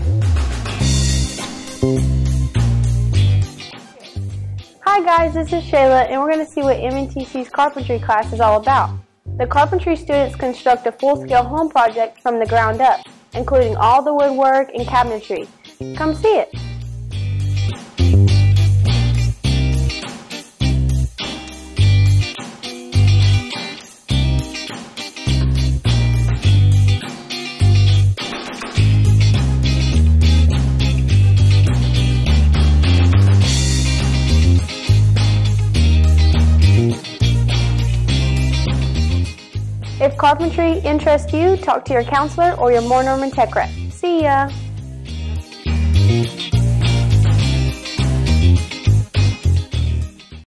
Hi guys, this is Shayla and we're going to see what mntc's carpentry class is all about. The carpentry students construct a full-scale home project from the ground up, including all the woodwork and cabinetry. Come see it! If carpentry interests you, talk to your counselor or your Moore Norman Tech rep. See ya!